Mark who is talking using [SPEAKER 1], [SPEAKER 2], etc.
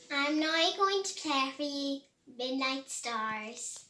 [SPEAKER 1] I'm now going to play for you Midnight Stars.